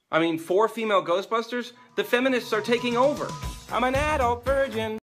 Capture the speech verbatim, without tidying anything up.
I mean, four female Ghostbusters? The feminists are taking over. I'm an adult virgin.